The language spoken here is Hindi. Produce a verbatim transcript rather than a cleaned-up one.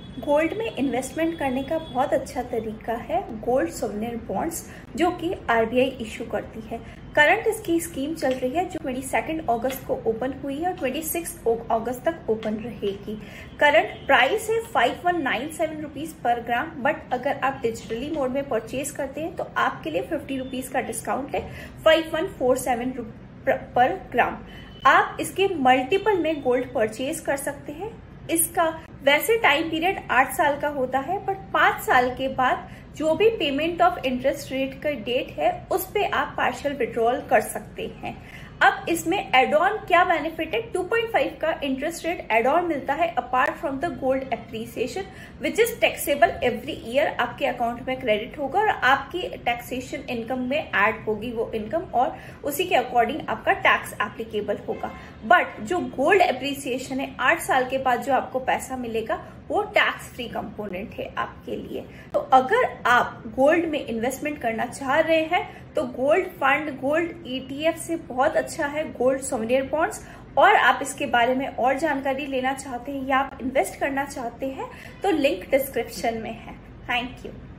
गोल्ड में इन्वेस्टमेंट करने का बहुत अच्छा तरीका है गोल्ड सोवनियर बॉन्ड्स, जो कि आरबीआई इशू करती है। करंट इसकी स्कीम चल रही है जो बाईस अगस्त को ओपन हुई है और छब्बीस अगस्त तक ओपन रहेगी। करंट प्राइस है five one nine seven rupees पर ग्राम, बट अगर आप डिजिटली मोड में परचेज करते हैं तो आपके लिए फिफ्टी रुपीज का डिस्काउंट है, फाइव वन फोर सेवन पर ग्राम। आप इसके मल्टीपल में गोल्ड परचेज कर सकते हैं। इसका वैसे टाइम पीरियड आठ साल का होता है, बट पांच साल के बाद जो भी पेमेंट ऑफ इंटरेस्ट रेट का डेट है उस पे आप पार्शियल विड्रॉल कर सकते हैं। अब इसमें एड ऑन क्या बेनिफिट है, टू पॉइंट फाइव का इंटरेस्ट रेट एड ऑन मिलता है apart from the gold appreciation which is taxable every year. आपके अकाउंट में क्रेडिट होगा और आपकी टैक्सेशन इनकम में ऐड होगी वो इनकम, और उसी के अकॉर्डिंग आपका टैक्स एप्लीकेबल होगा। बट जो गोल्ड एप्रिसिएशन है आठ साल के बाद जो आपको पैसा मिलेगा वो टैक्स फ्री कंपोनेंट है आपके लिए। तो अगर आप गोल्ड में इन्वेस्टमेंट करना चाह रहे हैं तो गोल्ड फंड, गोल्ड ईटीएफ से बहुत अच्छा है गोल्ड सोवनियर बॉन्ड्स। और आप इसके बारे में और जानकारी लेना चाहते हैं या आप इन्वेस्ट करना चाहते हैं तो लिंक डिस्क्रिप्शन में है। Thank you.